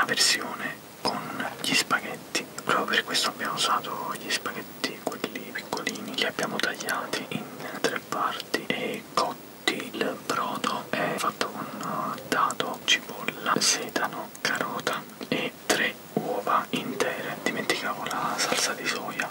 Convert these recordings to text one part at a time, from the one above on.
una versione con gli spaghetti. Proprio per questo abbiamo usato gli spaghetti, quelli piccolini, li abbiamo tagliati in 3 parti e cotti. Il brodo è fatto con dado, cipolla, sedano, carota e 3 uova intere. Dimenticavo la salsa di soia.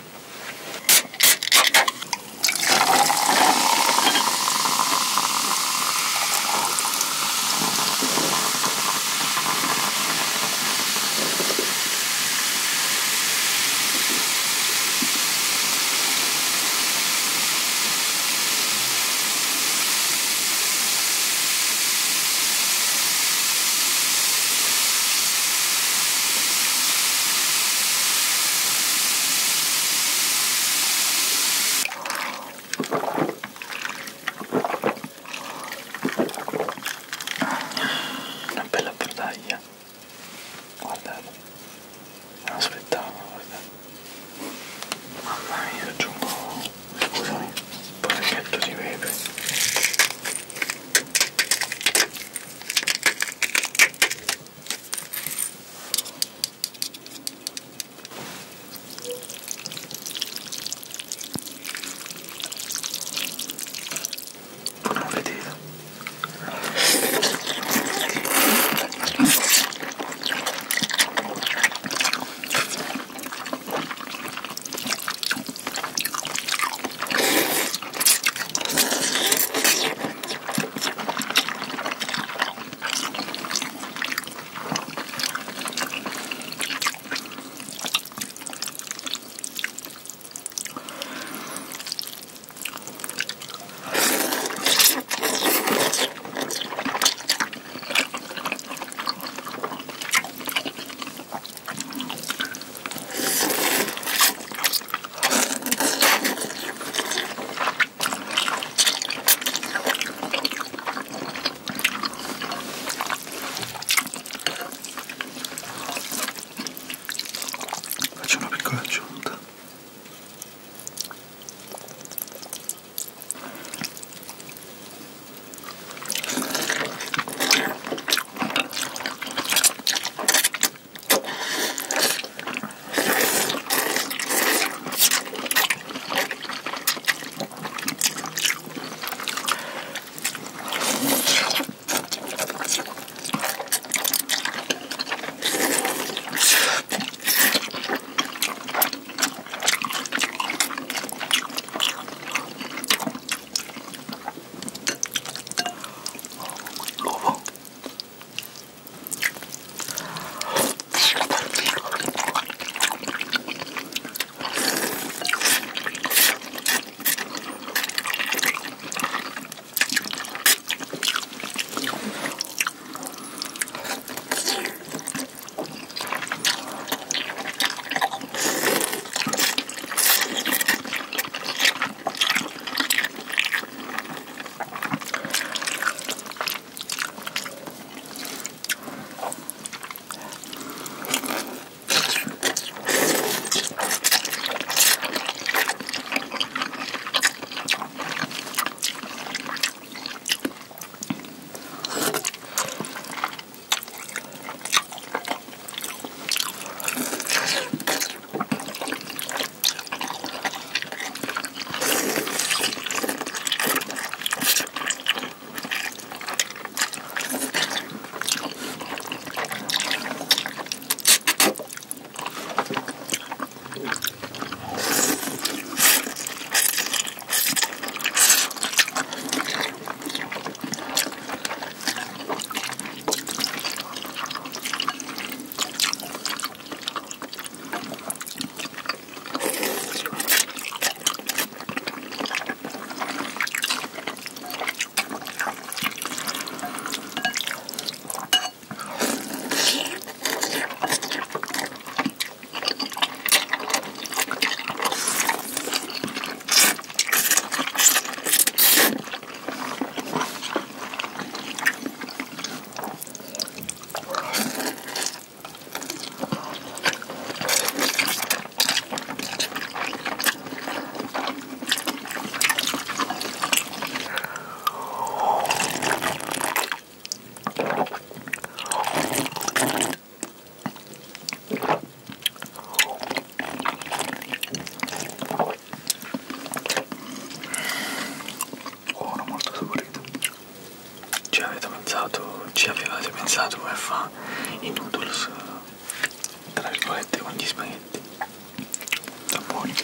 abituato a fare i noodles tra virgolette con gli spaghetti. Sono buoni.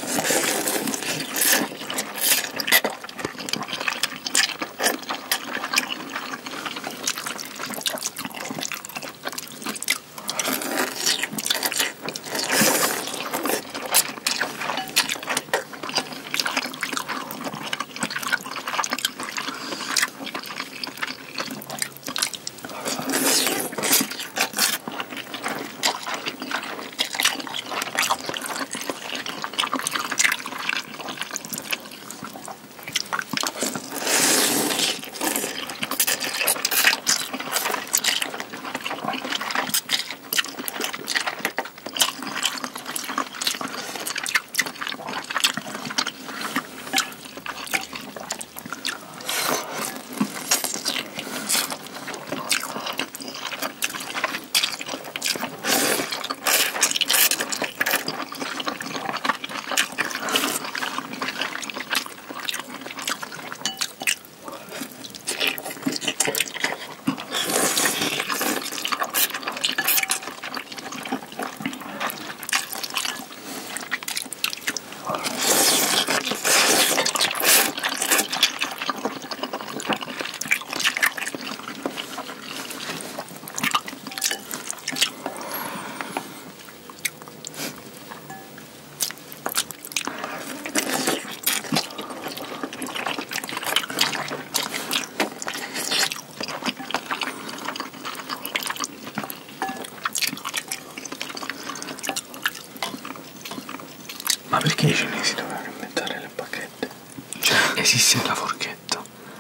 Ma perché i cinesi dovevano inventare le bacchette? Cioè, esiste la forchetta.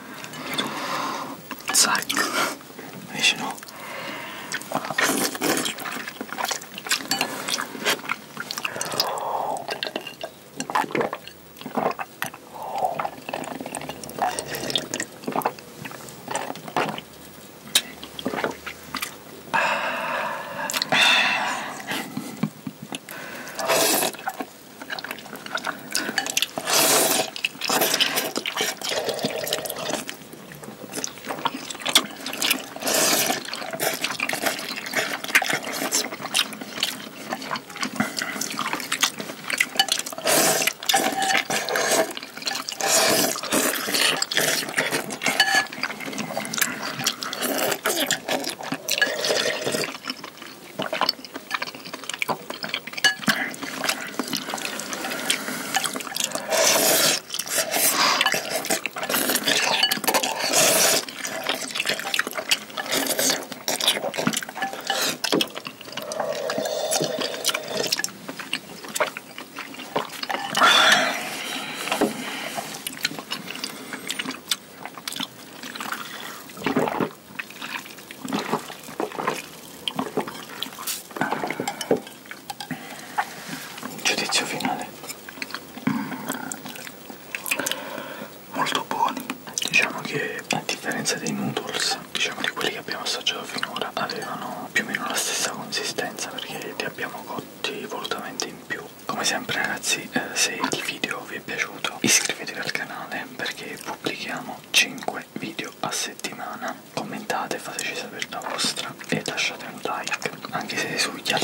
Zac. Invece no. Giudizio finale. Molto buoni. Diciamo che a differenza dei noodles, diciamo di quelli che abbiamo assaggiato finora, avevano più o meno la stessa consistenza perché li abbiamo cotti volutamente in più. Come sempre ragazzi, se il video vi è piaciuto iscrivetevi al canale perché pubblichiamo 5 video a settimana. Commentate, fateci sapere la vostra e lasciate un like, anche se sugli altri